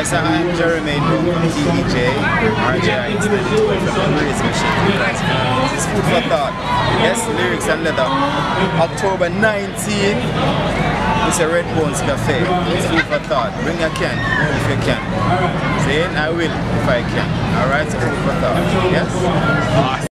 Alright, so I'm Jeremy from TVJ, RJI from Race Machine. This is food for thought. Yes, lyrics and leather. October 19th, it's a Red Bones Cafe. It's food for thought. Bring a can if you can. Saying I will if I can. Alright, so food for thought. Yes?